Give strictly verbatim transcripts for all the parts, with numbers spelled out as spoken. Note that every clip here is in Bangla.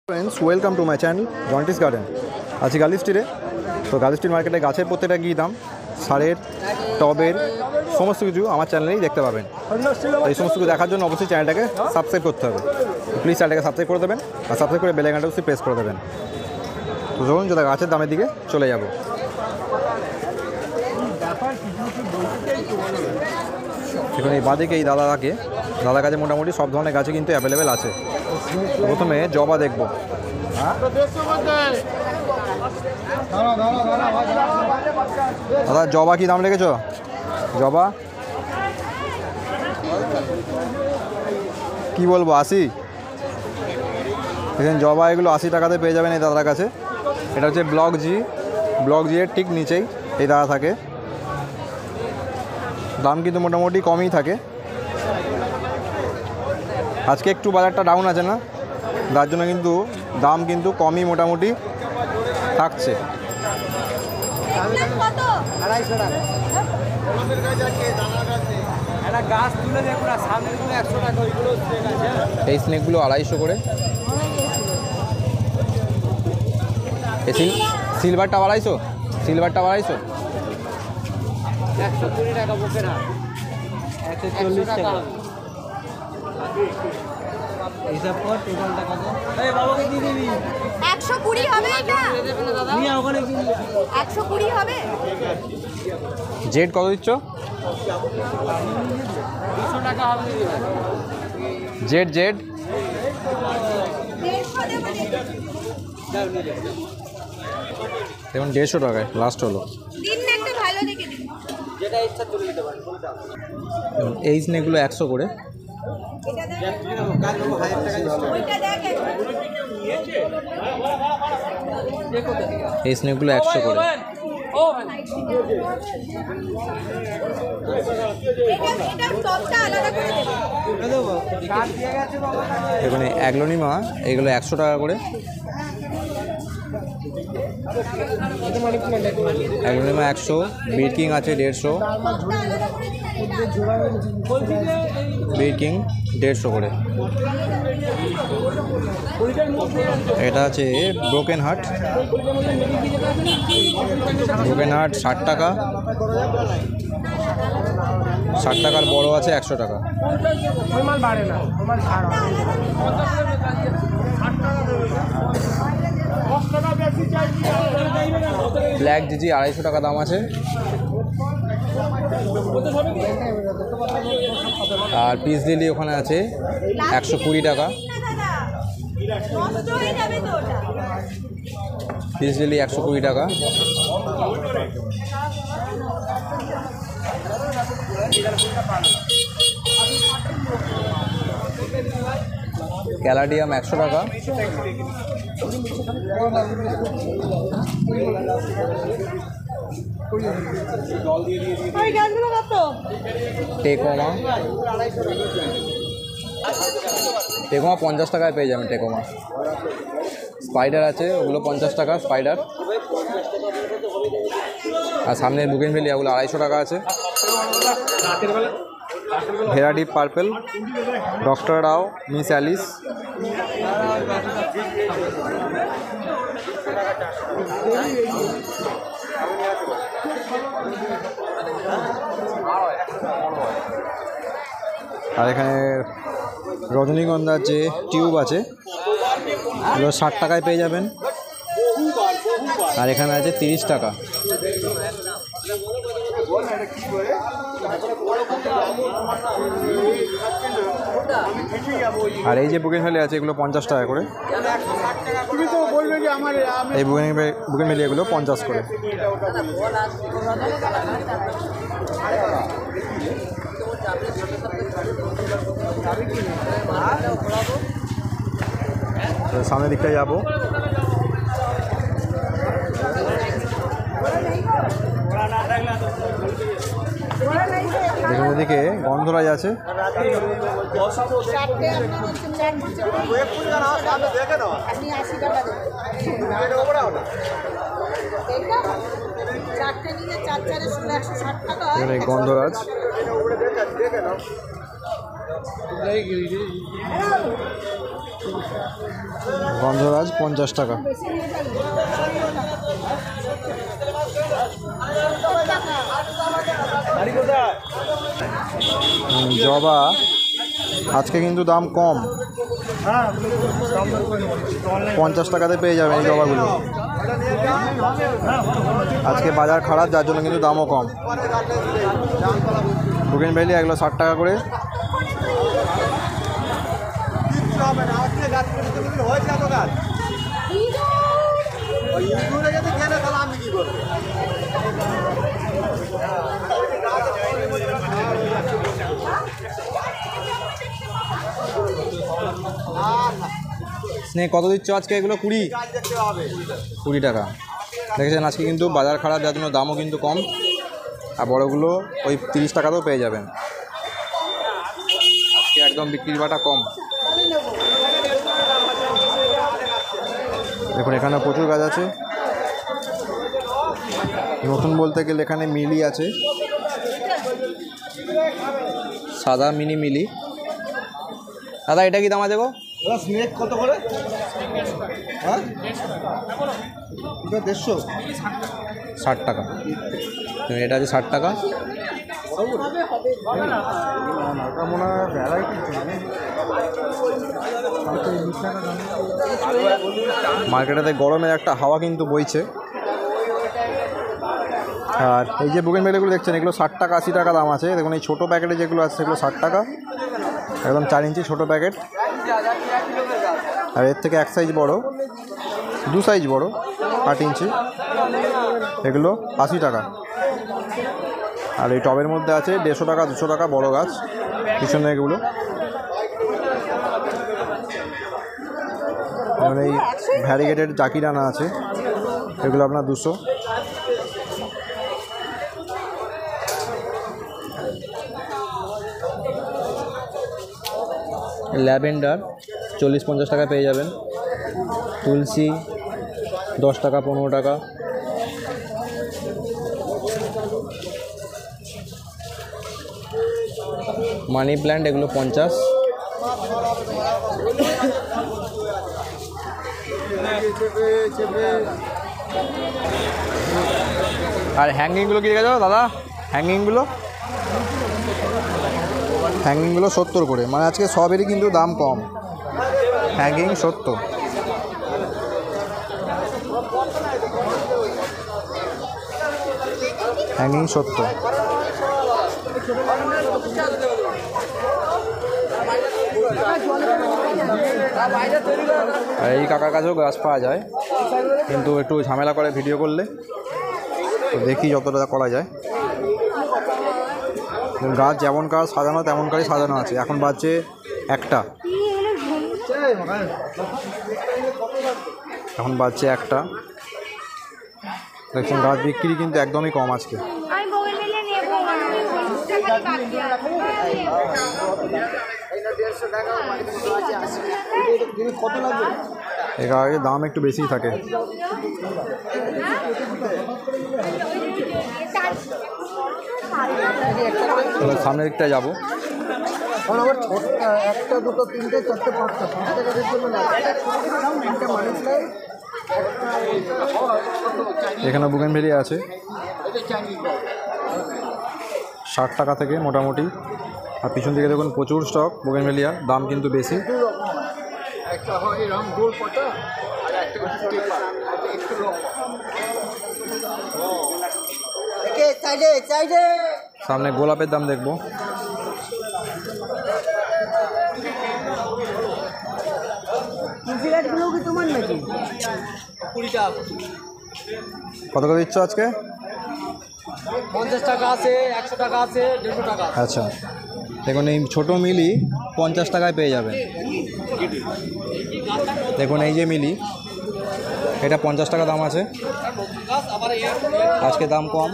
Friends welcome to my channel Jontis Garden. आज गार्ली स्ट्रीटे तो गार्ली स्ट्रीट मार्केटे गाছের প্রত্যেকটা কি দাম সারের টবের সমস্ত কিছু আমার চ্যানেলেই দেখতে পাবেন। এই সমস্ত কিছু দেখার জন্য অবশ্যই চ্যানেলটাকে সাবস্ক্রাইব করতে হবে। প্লিজ চ্যানেলটাকে সাবস্ক্রাইব করে দেবেন আর সাবস্ক্রাইব করে বেল আইকনটা অবশ্যই প্রেস করে দেবেন। তো চলুন যেটা গাছের দামের দিকে চলে যাব। এখানে এই বাদিকে এই দাদা থাকে দাদা কাছে মোটামুটি সব ধরনের গাছে কিন্তু অ্যাভেলেবেল আছে। প্রথমে জবা দেখব। দাদা জবা কি দাম রেখেছ? জবা কি বলবো আশি? এখানে জবা এগুলো আশি টাকাতে পেয়ে যাবেন এই দাদার কাছে। এটা হচ্ছে ব্লক জি, ব্লক জি এর ঠিক নিচেই এই দাদা থাকে। দাম কিন্তু মোটামুটি কমই থাকে। আজকে একটু বাজারটা ডাউন আছে না, তার জন্য কিন্তু দাম কিন্তু কমই মোটামুটি থাকছে। এই স্নেকগুলো আড়াইশো করে। এই সিলভারটা আড়াইশো, সিলভারটা আড়াইশো একশো কুড়ি টাকা বুকের হাট, একশো চল্লিশ টাকা হিসাব কর। টোটালটা কত? এই বাবাকে দিয়ে দিবি। একশো কুড়ি হবে এটা? নিয়ে ওখানে কিনলে একশো কুড়ি হবে। জেড কত দিচ্ছ? দুশো টাকা হবে দিদি ভাই। জেড জেড এখন দেড়শো টাকায় লাস্ট হলো। দিন না একটা ভালো দেখে দিন, যেটা ইচ্ছা তুলে নিতে পারেন। এই স্নেকগুলো একশো করে। এটা দেখ, ওইটা দেখ এই স্নেকগুলো একশো করে। ও এটা এটা টপটা আলাদা করে দেব। কাট দিয়ে গেছে বাবা। এখানে অ্যাগ্লোনিমা এগুলো একশো টাকা করে। অ্যাগ্লোনিমা একশো, বিট কিং আছে দেড়শো, টপটা আলাদা করে দিন আর এটা বিট কিং দেড়শো করে। এটা আছে ব্রোকেন হার্ট, ব্রোকেন হার্ট ষাট টাকা, ষাট টাকার বড় আছে একশো টাকা। ব্ল্যাক জিজি আড়াইশো টাকা দাম আছে। আর পিস দিলি ওখানে আছে একশো কুড়ি টাকা। নষ্ট হয়ে যাবে তো ওটা। পিস দিলি একশো কুড়ি টাকা। ক্যালাডিয়াম একশো টাকা। টেকোমা, টেকোমা পঞ্চাশ টাকায় পেয়ে যাবেন। টেকোমা স্পাইডার আছে, ওগুলো পঞ্চাশ টাকা স্পাইডার। আর সামনে বুগেনভেলিয়া ওগুলো আড়াইশো টাকা আছে। ভেরাডি purple, doctor Rao, miss Alice আর এখানে রজনীগন্ধার যে টিউব আছে এগুলো ষাট টাকায় পেয়ে যাবেন। আর এখানে আছে তিরিশ টাকা। আর এই যে বুগেনভেলিয়া আছে এগুলো পঞ্চাশ টাকা করে। এই বুগেন বুগেনভেলিয়া এগুলো পঞ্চাশ করে। সামনের দিকটায় যাবো। দেখুন ওদিকে গন্ধরাজ আছে। গন্ধরাজ গন্ধরাজ পঞ্চাশ টাকা। হুম, জবা আজকে কিন্তু দাম কম, পঞ্চাশ টাকাতে পেয়ে যাবেন এই জবাগুলো। আজকে বাজার খারাপ, যার জন্য কিন্তু দামও কম। বুগেনভেলিয়া এগুলো ষাট টাকা করে। স্নেক কত দিচ্ছ আজকে এগুলো? কুড়ি কুড়ি টাকা। দেখেছেন আজকে কিন্তু বাজার খারাপ, যার জন্য দামও কিন্তু কম। আর বড়গুলো ওই তিরিশ টাকাতেও পেয়ে যাবেন। আজকে একদম বিক্রির বাটা কম। দেখুন এখানে প্রচুর গাছ আছে। নতুন বলতে গেলে এখানে মিলি আছে, সাদা মিনি মিলি। দাদা এটা কি দাম আছে গো? স্নেক কত করে? হ্যাঁ দেড়শো ষাট টাকা। এটা আছে ষাট টাকা। মনে হয় ভ্যারাইটি মার্কেটেতে গরমের একটা হাওয়া কিন্তু বইছে। আর এই যে বুগেনভেলিয়াগুলো দেখছেন, এগুলো ষাট টাকা আশি টাকা দাম আছে। দেখুন এই ছোটো প্যাকেটে যেগুলো আছে সেগুলো ষাট টাকা, একদম চার ইঞ্চি ছোটো প্যাকেট। আর এর থেকে এক সাইজ বড়, দু সাইজ বড় আট ইঞ্চি, এগুলো আশি টাকা। আর এই টবের মধ্যে আছে দেড়শো টাকা দুশো টাকা বড় গাছ, পিছনে এগুলো। যেমন এই ভ্যারিগেটেড জাকিরানা আছে, এগুলো আপনার দুশো। ল্যাভেন্ডার চল্লিশ পঞ্চাশ টাকা পেয়ে যাবেন। তুলসী দশ টাকা পনেরো টাকা। মানি প্ল্যান্ট এগুলো পঞ্চাশ। আর হ্যাঙ্গিংগুলো কি রেখেছো দাদা? হ্যাঙ্গিংগুলো হ্যাঙ্গিংগুলো সত্তর করে, মানে আজকে সবেরই কিন্তু দাম কম। হ্যাঙ্গিং সত্তর। হ্যাঙ্গিং সত্তর। আর এই কাকার কাছেও গাছ পাওয়া যায়, কিন্তু একটু ঝামেলা করে ভিডিও করলে, তো দেখি যতটা করা যায়। গাছ যেমন কাজ সাজানো তেমন কাজই সাজানো আছে। এখন বাজছে একটা, এখন বাজছে একটা। দেখছেন গাছ বিক্রি কিন্তু একদমই কম আজকে। এই গাছের দাম একটু বেশিই থাকে। সামনের দিকটায় যাবো। একটা দুটো তিনটে চারটে পাঁচটা পাঁচ টাকা এখানে বুগেনভেলিয়া আছে ষাট টাকা থেকে মোটামুটি। আর পিছন দিকে দেখুন প্রচুর স্টক বুগেনভেলিয়ার, দাম কিন্তু বেশি। সামনে গোলাপের দাম দেখবো। কত করে দিচ্ছ আজকে? পঞ্চাশ টাকা আছে, একশো টাকা আছে, দেড়শো টাকা। আচ্ছা দেখুন এই ছোটো মিলি পঞ্চাশ টাকায় পেয়ে যাবেন। দেখুন এই যে মিলি, এটা পঞ্চাশ টাকা দাম আছে, আজকে দাম কম।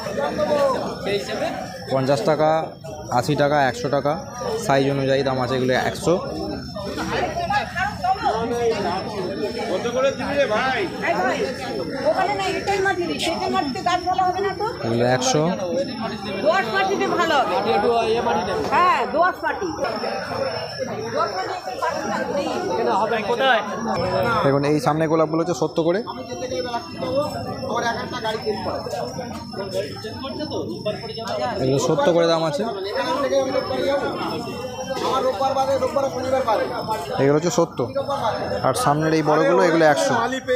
পঞ্চাশ টাকা, আশি টাকা, একশো টাকা সাইজ অনুযায়ী দাম আছে। এগুলো একশো। ওখানে না এটাই মাটি দিই, সেটা মাটিতে গাছ ভালো হবে না তো? এগুলো একশো। দোআঁশ মাটিতে ভালো হবে। হ্যাঁ, দোআঁশ মাটি। দেখুন এই সামনে গোলাপগুলো হচ্ছে সত্তর করে। এগুলো সত্তর করে দাম আছে। এগুলো হচ্ছে সত্তর। আর সামনের এই বড়গুলো এগুলো একশো।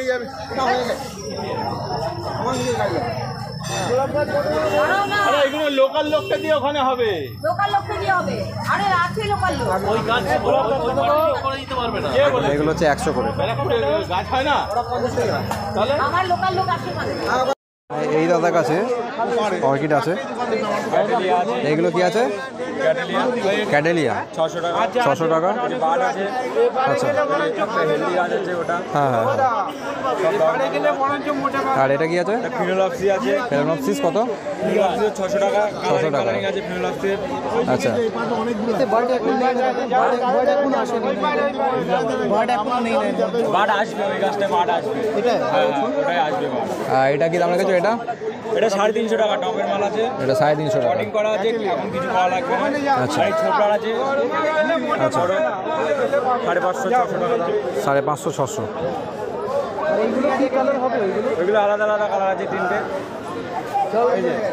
এগুলো লোকাল লোকটা দিয়ে ওখানে হবে। লোকাল লোককে দিয়ে হবে। আরে আছে লোকাল লোক। ওই গাছ ওখানে দিতে পারবে না। এগুলো হচ্ছে একশো করে। গাছ হয় না তাহলে আমার লোকাল লোক আছে মানে। এই দাদার কাছে অর্কিড আছে। এগুলো কি আছে? ক্যাডেলিয়া ছশো টাকা ছশো টাকা। আচ্ছা হ্যাঁ হ্যাঁ। আর এটা কি আছে? ফিনোলক্সি আছে। ফেরানপসিস কত? ছশো টাকা ছশো টাকা আছে ফিনোলক্সির। আচ্ছা বাট আসবে, ওই গাছটা বাট আসবে। হ্যাঁ ওটাই আসবে বাট। আর এটা কি দাম রেখেছো? এটা এটা সাড়ে তিনশো টাকা টপের মাল আছে। এটা সাড়ে তিনশো টাকা। কাটিং করা আছে, এখন কিছু করা লাগবে না। আচ্ছা। সাইজ ছোট আছে। আচ্ছা সাড়ে পাঁচশো ছশো টাকা। সাড়ে পাঁচশো ছশো। ওইগুলো আলাদা আলাদা কালার আছে তিনটে। এই যে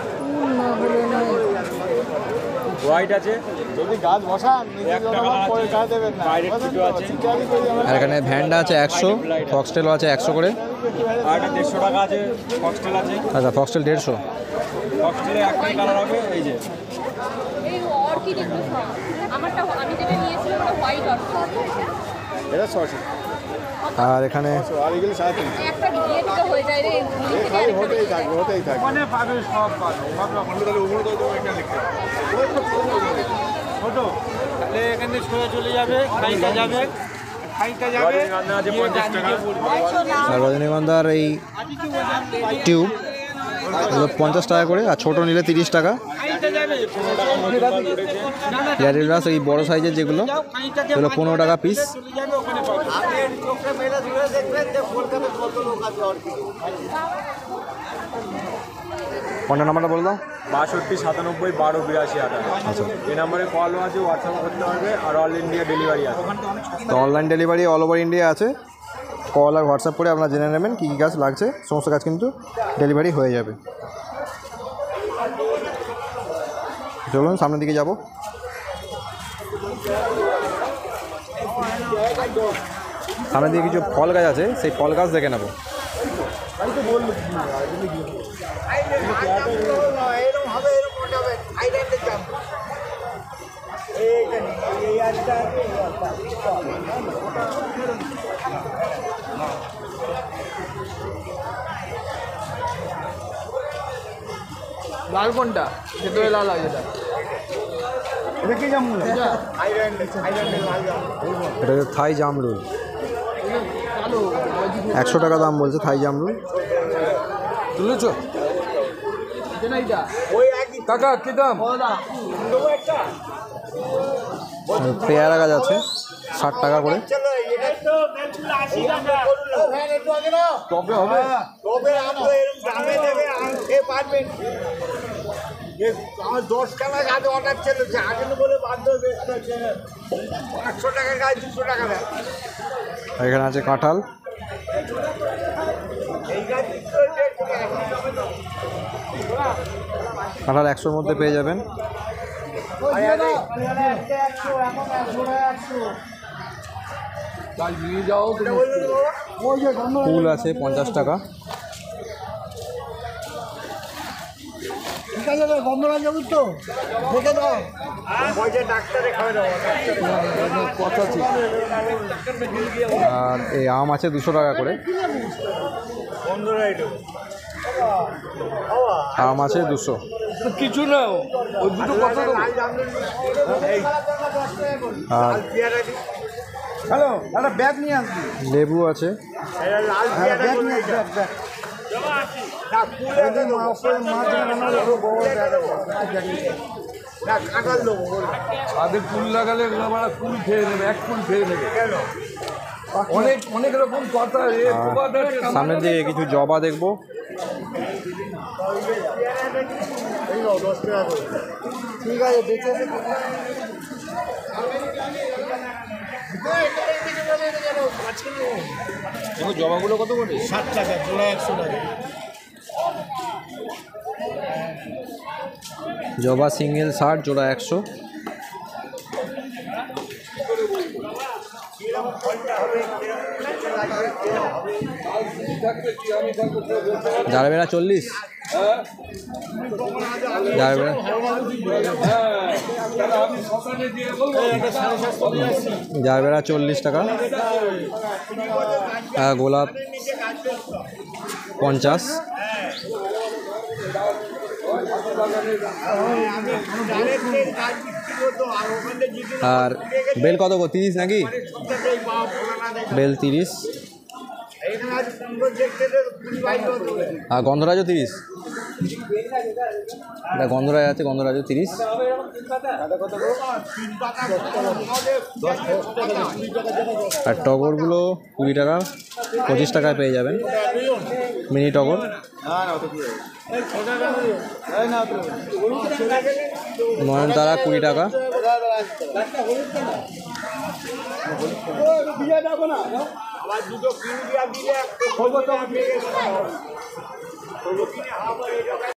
হোয়াইট আছে, যদি গাছ বসান একটা কালার দেবেন না, বাইরের ছোট আছে। আর এখানে ভ্যান্ডা আছে একশো, ফক্সটেলও আছে একশো করে। আর এটা দেড়শো টাকা আছে, ফক্সটেল আছে। আচ্ছা ফক্সটেল দেড়শো। ফক্সটেলে একটাই কালার হবে। এই যে এই অর্কিড এগুলো সব আমারটা, আমি যেটা নিয়েছিলাম ওটা হোয়াইট অর্কিড। এটা ছশো। আর এখানে একটা দিয়ে দিতে হয়ে যায় রে, হতেই থাকবে হতেই থাকবে মানে পাবে সব পাবে সব রকম। তাহলে ওগুলো তো একটা লিখতে ছোট, তাহলে এখানে সোজা চলে যাবে, খাইটা যাবে, খাইটা যাবে আছে পঞ্চাশ টাকা। আর রজনীগন্ধার এই টিউব এগুলো পঞ্চাশ টাকা করে। আর ছোটো নিলে তিরিশ টাকা। ক্যারি গ্লাস এই বড়ো সাইজের যেগুলো এগুলো পনেরো টাকা পিস। ফোনের নাম্বারটা বলে দাও। বাষট্টি সাতানব্বই বারো বিরাশি আঠাশ। আচ্ছা এই নাম্বারে কলও আছে, হোয়াটসঅ্যাপ করতে পারবে, আর অল ইন্ডিয়া ডেলিভারি আছে। তো online delivery all over India আছে। কল আর হোয়াটসঅ্যাপ করে আপনারা জেনে নেবেন কী কী গাছ লাগছে, সমস্ত গাছ কিন্তু ডেলিভারি হয়ে যাবে। চলুন সামনের দিকে যাব। সামনের দিকে কিছু ফল গাছ আছে, সেই ফল গাছ দেখে নেব। লাল কোনটা? ভেতরে লাল হয় যেটা। এটা কি জামরুল? এটা এটা হচ্ছে থাই জামরুল। একশো টাকা দাম বলছে থাই জামরুল। তুলেছ? কাকা কি দাম? পেয়ারা গাছ আছে ষাট টাকা করে। টবে হবে? আমার দশ টাকা গাছ অর্ডার ছিল, আগে বলে বাধ্য একশো টাকা গাছ দুশো টাকা দেয়। আর এখানে আছে কাঁঠাল। কাঁঠাল একশোর মধ্যে পেয়ে যাবেন। নিয়ে যাও। ফুল আছে পঞ্চাশ টাকা। ঠিক আছে বন্ধুরা, যাবো তো দেখে দাও। ডাক্তারে খাওয়া দাও। আর এই আম আছে দুশো টাকা করে। আম আছে দুশো। কিছু না, ওই দুটো কত? আর হ্যালো, একটা ব্যাগ নিয়ে আসবি। লেবু আছে। ব্যাগ নিয়ে ব্যাগ ব্যাগ কাঁঠাল দেবো। তাদের ফুল লাগালে কুল খেয়ে নেবে, এক ফুল খেয়ে নেবে। কেন অনেক অনেক রকম কথা রে আর সামনের দিকে কিছু জবা দেখবো। ঠিক আছে বেঁচে জবাগুলো কত করে? ষাট টাকা জোড়া একশো টাকা। জবা সিঙ্গেল ষাট, জোড়া একশো। জারবেরা চল্লিশ, জারবেরা জারবেরা চল্লিশ টাকা, আর গোলাপ পঞ্চাশ, আর বেল কত গো? তিরিশ নাকি? বেল তিরিশ, আর গন্ধরাজও তিরিশ। এটা গন্ধরাজ আছে, গন্ধরাজও তিরিশ। আর টগরগুলো কুড়ি টাকা, পঁচিশ টাকায় পেয়ে যাবেন মিনি টগর। নয়নতারা কুড়ি টাকা। আবার দুটো কিনে দিয়ে দিলে